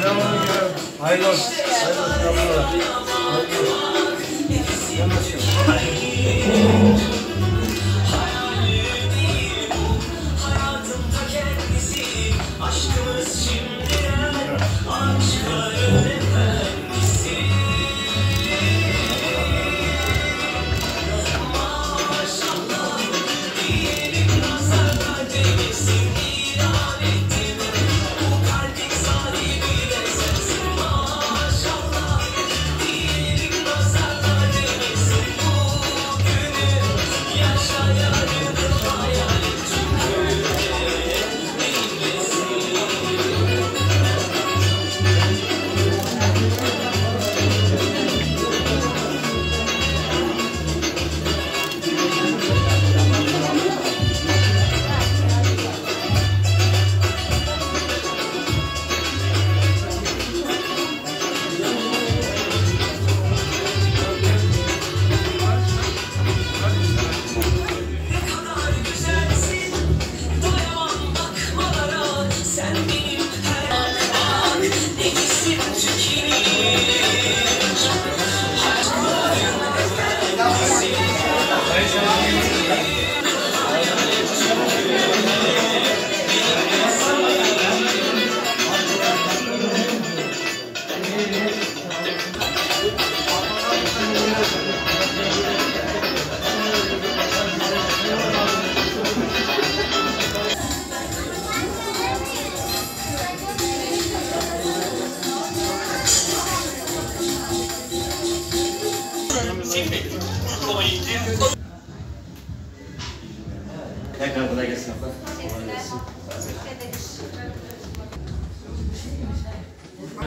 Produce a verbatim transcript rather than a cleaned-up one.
Hayırlı olsun. Hayırlı olsun. Aşkımız şimdiden aşkların efendisi. Maşallah diyelim nazarda değilsin, ilan ettin bu kalbin sahibi de sensin. Maşallah diyelim nazarda değilsin, bugünü yaşayanın hayali çünkü. Tekrar kolay gelsin. Kolay gelsin.